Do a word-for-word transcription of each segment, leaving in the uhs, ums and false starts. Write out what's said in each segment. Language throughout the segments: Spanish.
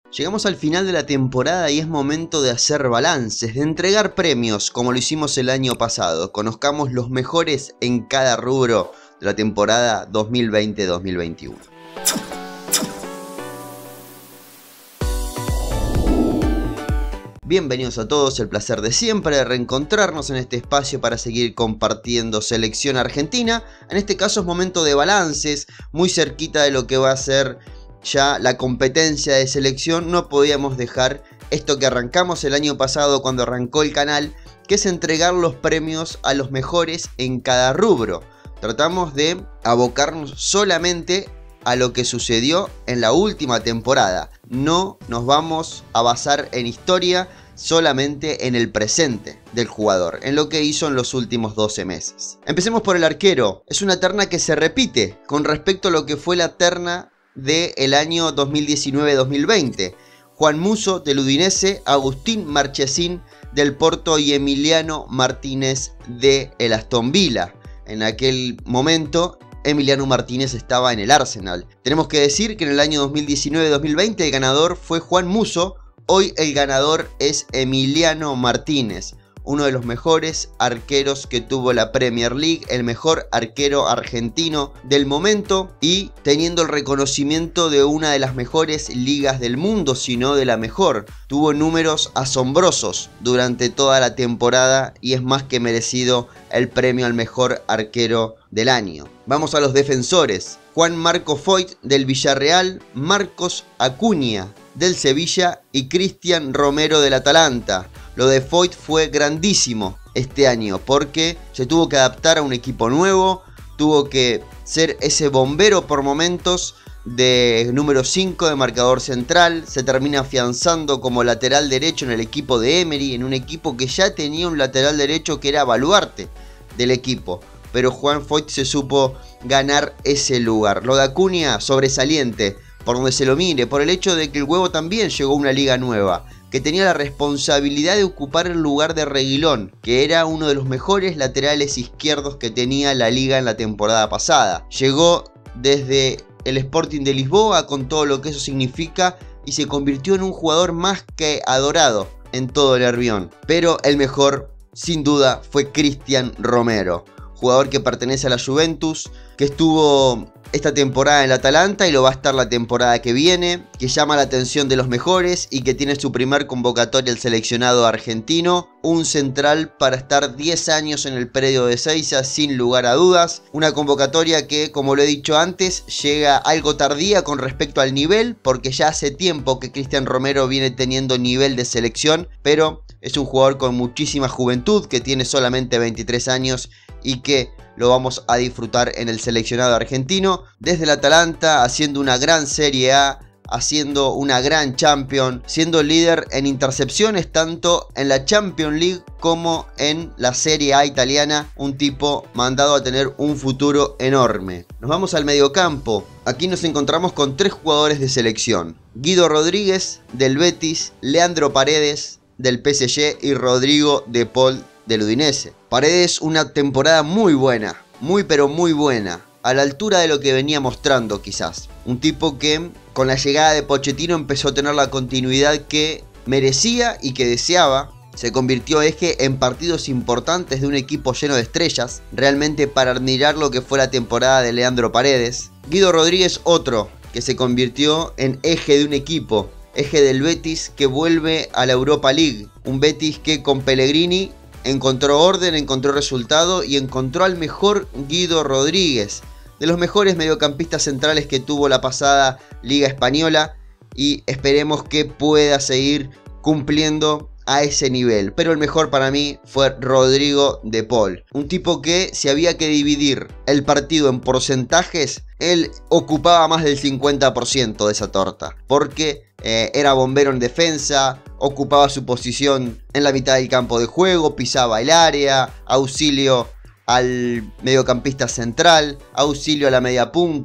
Llegamos al final de la temporada y es momento de hacer balances, de entregar premios como lo hicimos el año pasado. Conozcamos los mejores en cada rubro de la temporada dos mil veinte dos mil veintiuno. Bienvenidos a todos, el placer de siempre de reencontrarnos en este espacio para seguir compartiendo selección argentina. En este caso es momento de balances, muy cerquita de lo que va a ser ya la competencia de selección. No podíamos dejar esto que arrancamos el año pasado cuando arrancó el canal, que es entregar los premios a los mejores en cada rubro. Tratamos de abocarnos solamente a lo que sucedió en la última temporada. No nos vamos a basar en historia, solamente en el presente del jugador, en lo que hizo en los últimos doce meses. Empecemos por el arquero. Es una terna que se repite con respecto a lo que fue la terna del año dos mil diecinueve dos mil veinte. Juan Musso del Udinese, Agustín Marchesín del Porto y Emiliano Martínez de el Aston Villa. En aquel momento Emiliano Martínez estaba en el Arsenal. Tenemos que decir que en el año dos mil diecinueve dos mil veinte el ganador fue Juan Musso. Hoy el ganador es Emiliano Martínez, uno de los mejores arqueros que tuvo la Premier League, el mejor arquero argentino del momento y teniendo el reconocimiento de una de las mejores ligas del mundo, si no de la mejor. Tuvo números asombrosos durante toda la temporada y es más que merecido el premio al mejor arquero del año. Vamos a los defensores. Juan Marco Foyt del Villarreal, Marcos Acuña del Sevilla y Cristian Romero del Atalanta. Lo de Foyt fue grandísimo este año porque se tuvo que adaptar a un equipo nuevo, tuvo que ser ese bombero por momentos de número cinco de marcador central, se termina afianzando como lateral derecho en el equipo de Emery, en un equipo que ya tenía un lateral derecho que era baluarte del equipo, pero Juan Foyt se supo ganar ese lugar. Lo de Acuña, sobresaliente, por donde se lo mire, por el hecho de que el Huevo también llegó a una liga nueva, que tenía la responsabilidad de ocupar el lugar de Reguilón, que era uno de los mejores laterales izquierdos que tenía la liga en la temporada pasada. Llegó desde el Sporting de Lisboa con todo lo que eso significa y se convirtió en un jugador más que adorado en todo el Nervión. Pero el mejor, sin duda, fue Cristian Romero, jugador que pertenece a la Juventus, que estuvo esta temporada en el Atalanta y lo va a estar la temporada que viene, que llama la atención de los mejores y que tiene su primer convocatoria al seleccionado argentino. Un central para estar diez años en el predio de Ezeiza sin lugar a dudas. Una convocatoria que, como lo he dicho antes, llega algo tardía con respecto al nivel, porque ya hace tiempo que Cristian Romero viene teniendo nivel de selección, pero es un jugador con muchísima juventud, que tiene solamente veintitrés años y que lo vamos a disfrutar en el seleccionado argentino. Desde el Atalanta, haciendo una gran Serie A, haciendo una gran Champions, siendo líder en intercepciones tanto en la Champions League como en la Serie A italiana. Un tipo mandado a tener un futuro enorme. Nos vamos al mediocampo. Aquí nos encontramos con tres jugadores de selección: Guido Rodríguez del Betis, Leandro Paredes del P S G y Rodrigo de Paul del Udinese. Paredes, una temporada muy buena, muy pero muy buena, a la altura de lo que venía mostrando quizás. Un tipo que con la llegada de Pochettino empezó a tener la continuidad que merecía y que deseaba. Se convirtió eje en partidos importantes de un equipo lleno de estrellas, realmente para admirar lo que fue la temporada de Leandro Paredes. Guido Rodríguez, otro que se convirtió en eje de un equipo, eje del Betis que vuelve a la Europa League. Un Betis que con Pellegrini encontró orden, encontró resultado y encontró al mejor Guido Rodríguez, de los mejores mediocampistas centrales que tuvo la pasada Liga Española, y esperemos que pueda seguir cumpliendo a ese nivel. Pero el mejor para mí fue Rodrigo de Paul, un tipo que si había que dividir el partido en porcentajes, él ocupaba más del cincuenta por ciento de esa torta, porque eh, era bombero en defensa, ocupaba su posición en la mitad del campo de juego, pisaba el área, auxilio al mediocampista central, auxilio a la media punta.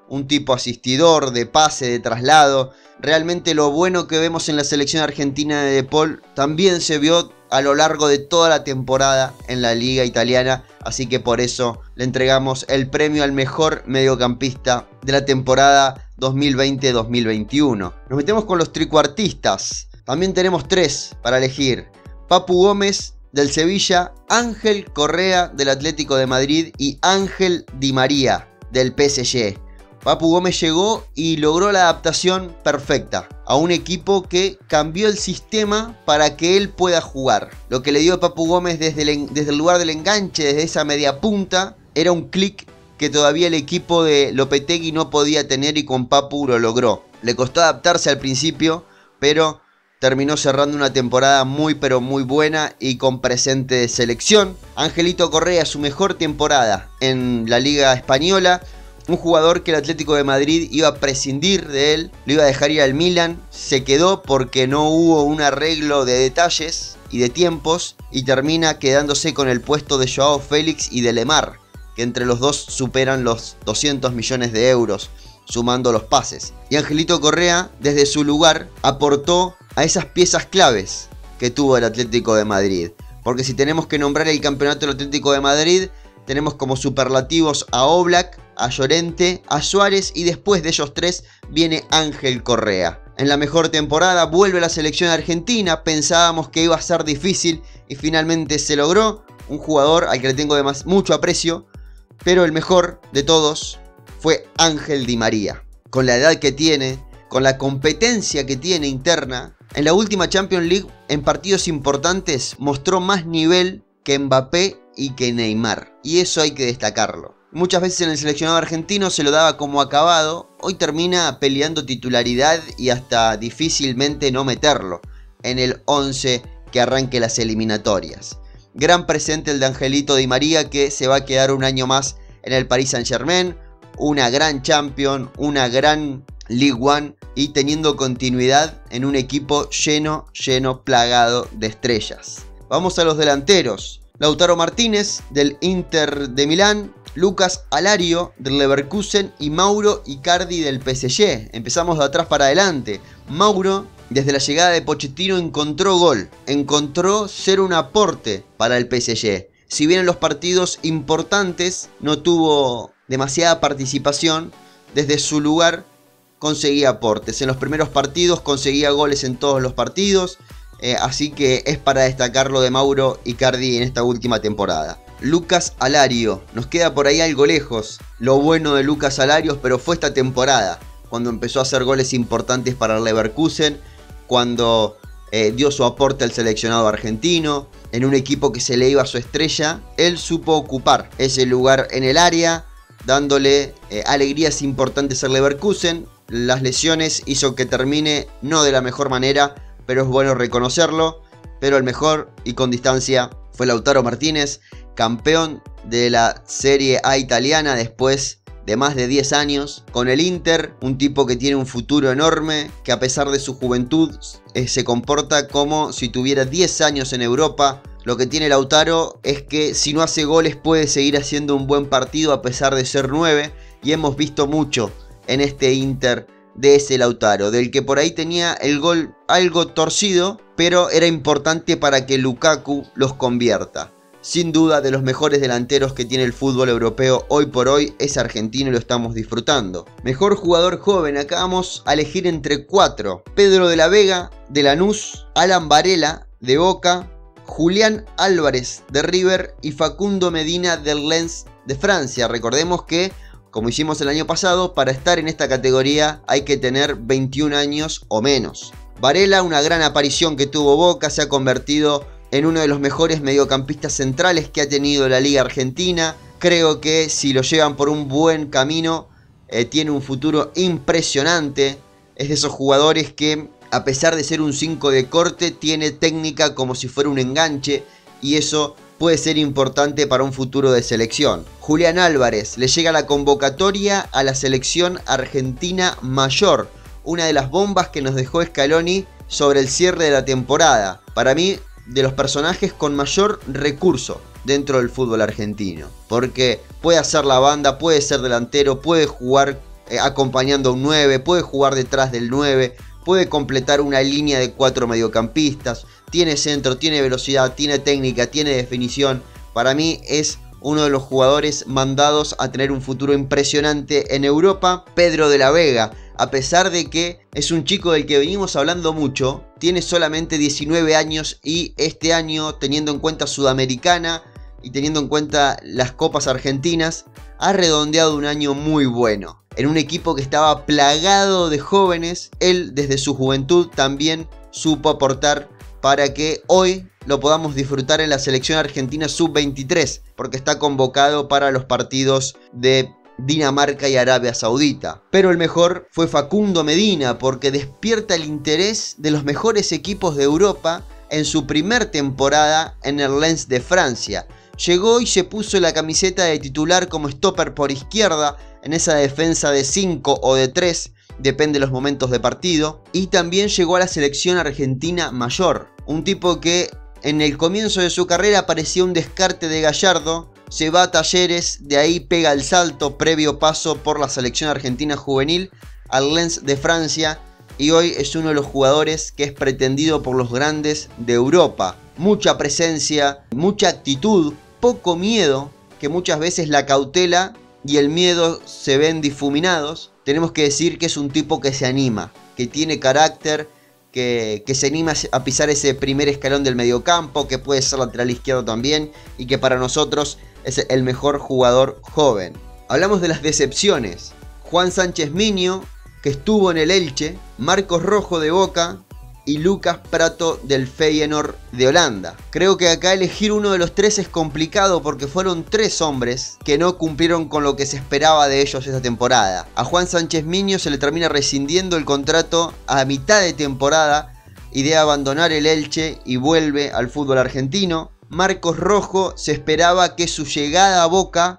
un tipo asistidor, de pase, de traslado. Realmente lo bueno que vemos en la selección argentina de De Paul también se vio a lo largo de toda la temporada en la liga italiana, así que por eso le entregamos el premio al mejor mediocampista de la temporada dos mil veinte dos mil veintiuno. Nos metemos con los tricuartistas, también tenemos tres para elegir: Papu Gómez del Sevilla, Ángel Correa del Atlético de Madrid y Ángel Di María del P S G. Papu Gómez llegó y logró la adaptación perfecta a un equipo que cambió el sistema para que él pueda jugar. Lo que le dio a Papu Gómez desde el, desde el lugar del enganche, desde esa media punta, era un clic que todavía el equipo de Lopetegui no podía tener, y con Papu lo logró. Le costó adaptarse al principio, pero terminó cerrando una temporada muy pero muy buena y con presente de selección. Angelito Correa, su mejor temporada en la Liga Española. Un jugador que el Atlético de Madrid iba a prescindir de él, lo iba a dejar ir al Milan, se quedó porque no hubo un arreglo de detalles y de tiempos, y termina quedándose con el puesto de Joao Félix y de Lemar, que entre los dos superan los doscientos millones de euros, sumando los pases. Y Angelito Correa, desde su lugar, aportó a esas piezas claves que tuvo el Atlético de Madrid. Porque si tenemos que nombrar el campeonato del Atlético de Madrid, tenemos como superlativos a Oblak, a Llorente, a Suárez, y después de ellos tres viene Ángel Correa. En la mejor temporada vuelve la selección argentina, pensábamos que iba a ser difícil y finalmente se logró. Un jugador al que le tengo además mucho aprecio, pero el mejor de todos fue Ángel Di María. Con la edad que tiene, con la competencia que tiene interna, en la última Champions League, en partidos importantes, mostró más nivel que Mbappé y que Neymar, y eso hay que destacarlo. Muchas veces en el seleccionado argentino se lo daba como acabado, hoy termina peleando titularidad y hasta difícilmente no meterlo en el once que arranque las eliminatorias. Gran presente el de Angelito Di María, que se va a quedar un año más en el Paris Saint-Germain, una gran Champions, una gran Ligue uno, y teniendo continuidad en un equipo lleno, lleno, plagado de estrellas. Vamos a los delanteros. Lautaro Martínez del Inter de Milán, Lucas Alario del Leverkusen y Mauro Icardi del P S G. Empezamos de atrás para adelante. Mauro, desde la llegada de Pochettino, encontró gol, encontró ser un aporte para el P S G. Si bien en los partidos importantes no tuvo demasiada participación, desde su lugar conseguía aportes. En los primeros partidos conseguía goles en todos los partidos. Eh, así que es para destacar lo de Mauro Icardi en esta última temporada. Lucas Alario, nos queda por ahí algo lejos lo bueno de Lucas Alario, pero fue esta temporada cuando empezó a hacer goles importantes para el Leverkusen, cuando eh, dio su aporte al seleccionado argentino, en un equipo que se le iba a su estrella. Él supo ocupar ese lugar en el área, dándole eh, alegrías importantes al Leverkusen. Las lesiones hizo que termine no de la mejor manera, pero es bueno reconocerlo. Pero el mejor, y con distancia, fue Lautaro Martínez, campeón de la Serie A italiana después de más de diez años con el Inter. Un tipo que tiene un futuro enorme, que a pesar de su juventud eh, se comporta como si tuviera diez años en Europa. Lo que tiene Lautaro es que si no hace goles puede seguir haciendo un buen partido a pesar de ser nueve, y hemos visto mucho en este Inter de ese Lautaro, del que por ahí tenía el gol algo torcido, pero era importante para que Lukaku los convierta. Sin duda, de los mejores delanteros que tiene el fútbol europeo hoy por hoy, es argentino y lo estamos disfrutando. Mejor jugador joven, acá vamos a elegir entre cuatro: Pedro de la Vega de Lanús, Alan Varela de Boca, Julián Álvarez de River y Facundo Medina del Lens de Francia. Recordemos que, como hicimos el año pasado, para estar en esta categoría hay que tener veintiún años o menos. Varela, una gran aparición que tuvo Boca, se ha convertido en uno de los mejores mediocampistas centrales que ha tenido la Liga Argentina. Creo que si lo llevan por un buen camino, eh, tiene un futuro impresionante. Es de esos jugadores que, a pesar de ser un cinco de corte, tiene técnica como si fuera un enganche, y eso puede ser importante para un futuro de selección. Julián Álvarez le llega la convocatoria a la selección argentina mayor, una de las bombas que nos dejó Scaloni sobre el cierre de la temporada. Para mí, de los personajes con mayor recurso dentro del fútbol argentino, porque puede hacer la banda, puede ser delantero, puede jugar eh, acompañando a un nueve, puede jugar detrás del nueve, puede completar una línea de cuatro mediocampistas, tiene centro, tiene velocidad, tiene técnica, tiene definición. Para mí es uno de los jugadores mandados a tener un futuro impresionante en Europa. Pedro de la Vega, a pesar de que es un chico del que venimos hablando mucho, tiene solamente diecinueve años y este año, teniendo en cuenta Sudamericana y teniendo en cuenta las copas argentinas, ha redondeado un año muy bueno. En un equipo que estaba plagado de jóvenes, él desde su juventud también supo aportar para que hoy lo podamos disfrutar en la selección argentina sub veintitrés, porque está convocado para los partidos de Dinamarca y Arabia Saudita. Pero el mejor fue Facundo Medina, porque despierta el interés de los mejores equipos de Europa en su primer temporada en el Lens de Francia. Llegó y se puso la camiseta de titular como stopper por izquierda en esa defensa de cinco o de tres, depende de los momentos de partido. Y también llegó a la selección argentina mayor, un tipo que en el comienzo de su carrera parecía un descarte de Gallardo, se va a Talleres, de ahí pega el salto previo paso por la selección argentina juvenil al Lens de Francia y hoy es uno de los jugadores que es pretendido por los grandes de Europa. Mucha presencia, mucha actitud, poco miedo, que muchas veces la cautela y el miedo se ven difuminados. Tenemos que decir que es un tipo que se anima, que tiene carácter, Que, que se anima a pisar ese primer escalón del mediocampo, que puede ser lateral izquierdo también y que para nosotros es el mejor jugador joven. Hablamos de las decepciones. Juan Sánchez Miño, que estuvo en el Elche, Marcos Rojo de Boca y Lucas Prato del Feyenoord de Holanda. Creo que acá elegir uno de los tres es complicado porque fueron tres hombres que no cumplieron con lo que se esperaba de ellos esta temporada. A Juan Sánchez Miño se le termina rescindiendo el contrato a mitad de temporada y de abandonar el Elche y vuelve al fútbol argentino. Marcos Rojo se esperaba que su llegada a Boca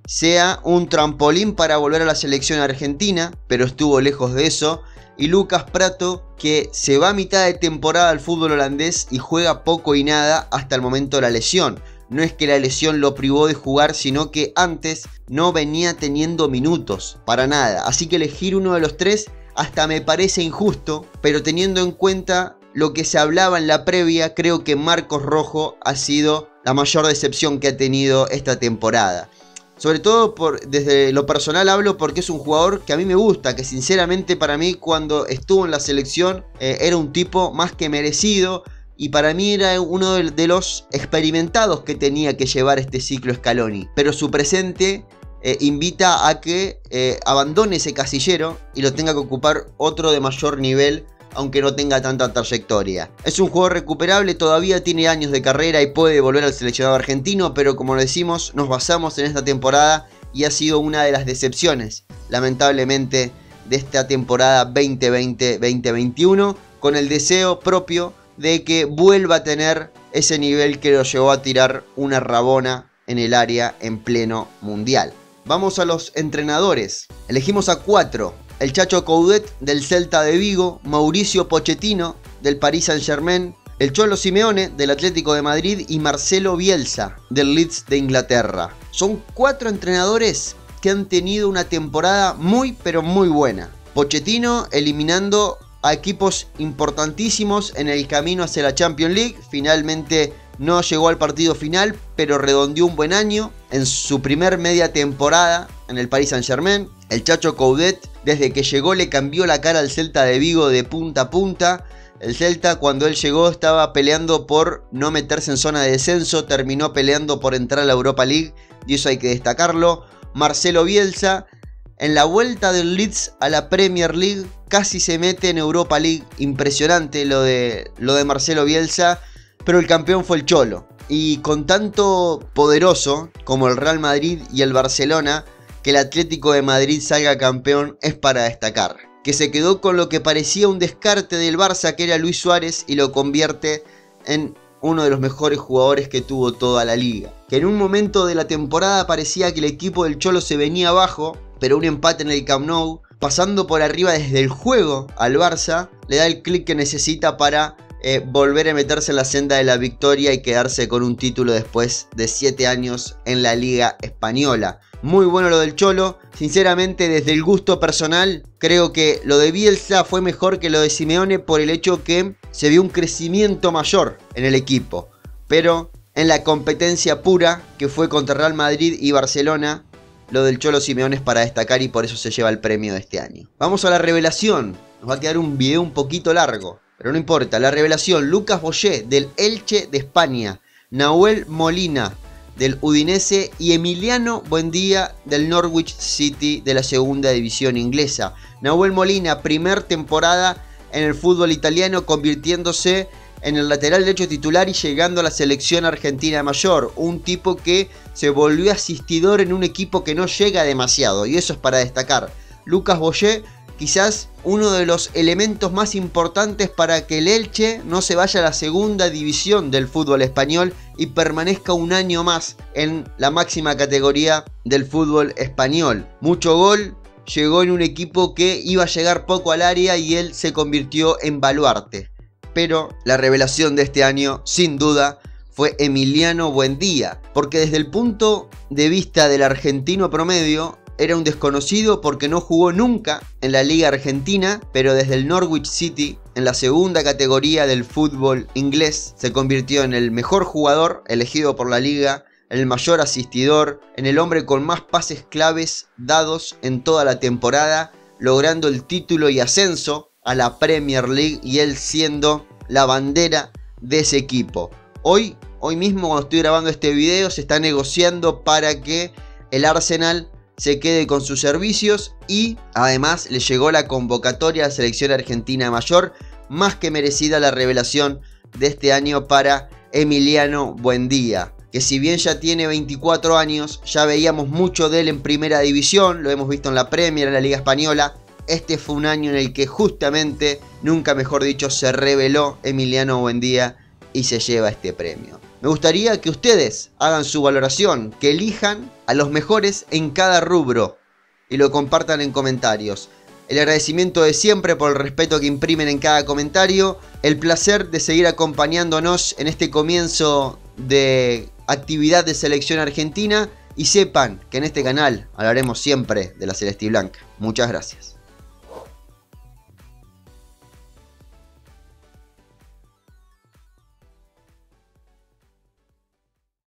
sea un trampolín para volver a la selección argentina, pero estuvo lejos de eso. Y Lucas Prato, que se va a mitad de temporada al fútbol holandés y juega poco y nada hasta el momento de la lesión. No es que la lesión lo privó de jugar, sino que antes no venía teniendo minutos, para nada. Así que elegir uno de los tres hasta me parece injusto, pero teniendo en cuenta lo que se hablaba en la previa, creo que Marcos Rojo ha sido la mayor decepción que ha tenido esta temporada. Sobre todo por, desde lo personal hablo porque es un jugador que a mí me gusta, que sinceramente para mí cuando estuvo en la selección eh, era un tipo más que merecido y para mí era uno de, de los experimentados que tenía que llevar este ciclo Scaloni. Pero su presente eh, invita a que eh, abandone ese casillero y lo tenga que ocupar otro de mayor nivel, aunque no tenga tanta trayectoria. Es un jugador recuperable, todavía tiene años de carrera y puede volver al seleccionado argentino, pero como decimos, nos basamos en esta temporada y ha sido una de las decepciones, lamentablemente, de esta temporada veinte veinte veinte veintiuno, con el deseo propio de que vuelva a tener ese nivel que lo llevó a tirar una rabona en el área en pleno mundial. Vamos a los entrenadores. Elegimos a cuatro. El Chacho Coudet del Celta de Vigo, Mauricio Pochettino del Paris Saint-Germain, el Cholo Simeone del Atlético de Madrid y Marcelo Bielsa del Leeds de Inglaterra. Son cuatro entrenadores que han tenido una temporada muy pero muy buena. Pochettino eliminando a equipos importantísimos en el camino hacia la Champions League, finalmente no llegó al partido final, pero redondeó un buen año en su primer media temporada en el Paris Saint-Germain. El Chacho Coudet, desde que llegó, le cambió la cara al Celta de Vigo de punta a punta. El Celta, cuando él llegó, estaba peleando por no meterse en zona de descenso, terminó peleando por entrar a la Europa League, y eso hay que destacarlo. Marcelo Bielsa, en la vuelta del Leeds a la Premier League, casi se mete en Europa League. Impresionante lo de, lo de Marcelo Bielsa, pero el campeón fue el Cholo. Y con tanto poderoso como el Real Madrid y el Barcelona, que el Atlético de Madrid salga campeón es para destacar. Que se quedó con lo que parecía un descarte del Barça, que era Luis Suárez, y lo convierte en uno de los mejores jugadores que tuvo toda la liga. Que en un momento de la temporada parecía que el equipo del Cholo se venía abajo, pero un empate en el Camp Nou, pasando por arriba desde el juego al Barça, le da el clic que necesita para eh, volver a meterse en la senda de la victoria y quedarse con un título después de siete años en la Liga Española. Muy bueno lo del Cholo. Sinceramente, desde el gusto personal, creo que lo de Bielsa fue mejor que lo de Simeone por el hecho que se vio un crecimiento mayor en el equipo. Pero en la competencia pura, que fue contra Real Madrid y Barcelona, lo del Cholo Simeone es para destacar y por eso se lleva el premio de este año. Vamos a la revelación. Nos va a quedar un video un poquito largo, pero no importa. La revelación: Lucas Boyé del Elche de España, Nahuel Molina del Udinese y Emiliano Buendía del Norwich City de la segunda división inglesa. Nahuel Molina, primer temporada en el fútbol italiano, convirtiéndose en el lateral derecho titular y llegando a la selección argentina mayor. Un tipo que se volvió asistidor en un equipo que no llega demasiado, y eso es para destacar. Lucas Boyé, quizás uno de los elementos más importantes para que el Elche no se vaya a la segunda división del fútbol español y permanezca un año más en la máxima categoría del fútbol español. Mucho gol, llegó en un equipo que iba a llegar poco al área y él se convirtió en baluarte. Pero la revelación de este año, sin duda, fue Emiliano Buendía, porque desde el punto de vista del argentino promedio, era un desconocido porque no jugó nunca en la Liga Argentina, pero desde el Norwich City, en la segunda categoría del fútbol inglés, se convirtió en el mejor jugador elegido por la Liga, en el mayor asistidor, en el hombre con más pases claves dados en toda la temporada, logrando el título y ascenso a la Premier League y él siendo la bandera de ese equipo. Hoy, hoy mismo cuando estoy grabando este video, se está negociando para que el Arsenal se quede con sus servicios y además le llegó la convocatoria a la selección argentina mayor. Más que merecida la revelación de este año para Emiliano Buendía, que si bien ya tiene veinticuatro años, ya veíamos mucho de él en primera división, lo hemos visto en la Premier, en la Liga Española. Este fue un año en el que justamente, nunca mejor dicho, se reveló Emiliano Buendía y se lleva este premio. Me gustaría que ustedes hagan su valoración, que elijan a los mejores en cada rubro y lo compartan en comentarios. El agradecimiento de siempre por el respeto que imprimen en cada comentario. El placer de seguir acompañándonos en este comienzo de actividad de selección argentina. Y sepan que en este canal hablaremos siempre de la celeste y blanca. Muchas gracias.